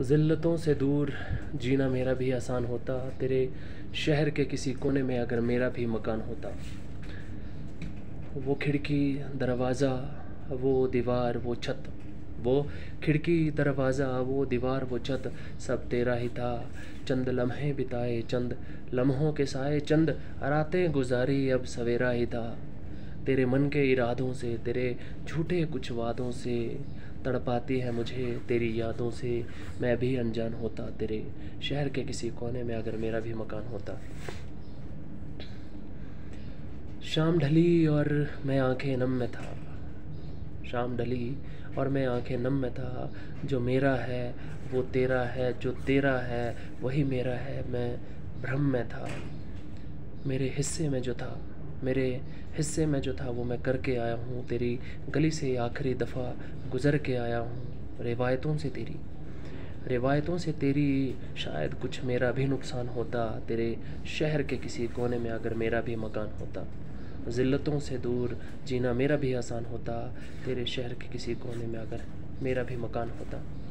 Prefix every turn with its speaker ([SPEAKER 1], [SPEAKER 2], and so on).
[SPEAKER 1] ज़िल्लतों से दूर जीना मेरा भी आसान होता, तेरे शहर के किसी कोने में अगर मेरा भी मकान होता। वो खिड़की दरवाज़ा, वो दीवार वो छत, वो खिड़की दरवाज़ा वो दीवार वो छत, सब तेरा ही था। चंद लम्हे बिताए, चंद लम्हों के साए, चंद रातें गुजारी, अब सवेरा ही था। तेरे मन के इरादों से, तेरे झूठे कुछ वादों से तड़पाती है मुझे तेरी यादों से। मैं भी अनजान होता, तेरे शहर के किसी कोने में अगर मेरा भी मकान होता। शाम ढली और मैं आंखें नम में था, शाम ढली और मैं आंखें नम में था। जो मेरा है वो तेरा है, जो तेरा है वही मेरा है। मैं भ्रम में था, मेरे हिस्से में जो था, मेरे हिस्से में जो था वो मैं करके आया हूँ। तेरी गली से आखिरी दफ़ा गुज़र के आया हूँ। रिवायतों से तेरी, रिवायतों से तेरी शायद कुछ मेरा भी नुकसान होता। तेरे शहर के किसी कोने में अगर मेरा भी मकान होता। ज़िल्लतों से दूर जीना मेरा भी आसान होता, तेरे शहर के किसी कोने में अगर मेरा भी मकान होता।